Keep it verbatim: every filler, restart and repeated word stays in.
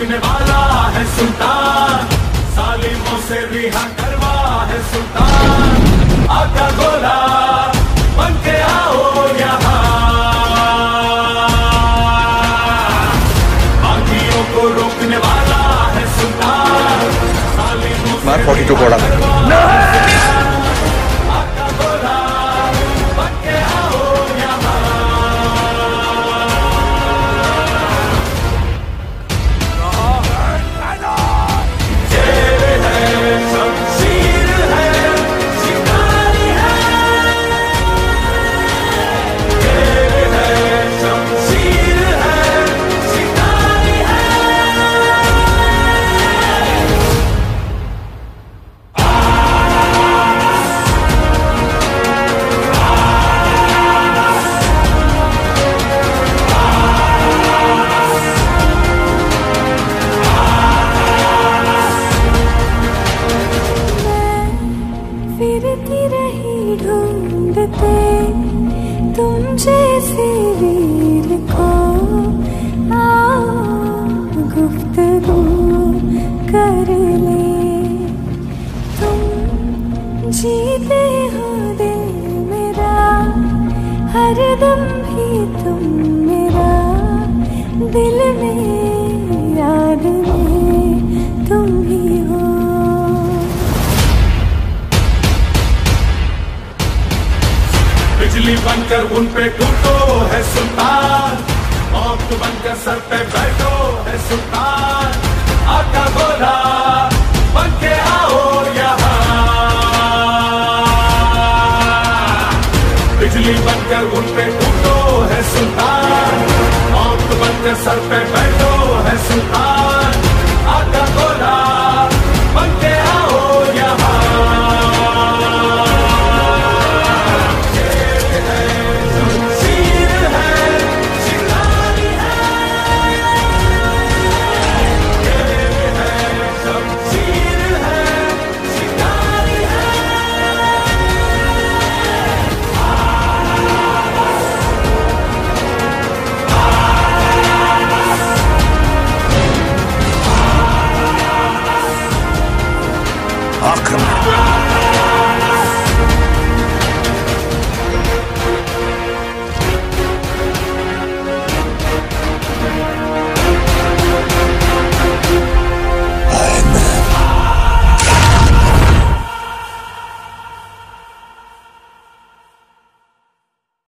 रोकने वाला है सुल्तान, सालिमों से रिहा करवा है सुल्तान। आका गोला बन के आओ यहाँ, बागियों को रोकने वाला है सुल्तान, सालिमों से फोर्टी टू रिहा करवा है सुल्तान। फिरती रही ढूंढते तुम जैसे वीर को, आओ गुफ्तगू कर ले। तुम जीते हो दिल मेरा, हर दम भी तुम मेरा, दिल में याद में तुम ही हो। बिजली बनकर उन पे टूटो है सुल्तान, मौत बनकर सर पे बैठो है सुल्तान। आका गोला बन के आओ यहाँ, बिजली बनकर उन पे टूटो है सुल्तान, मौत बनकर सर पे बैठो है सुल्तान। आका गोला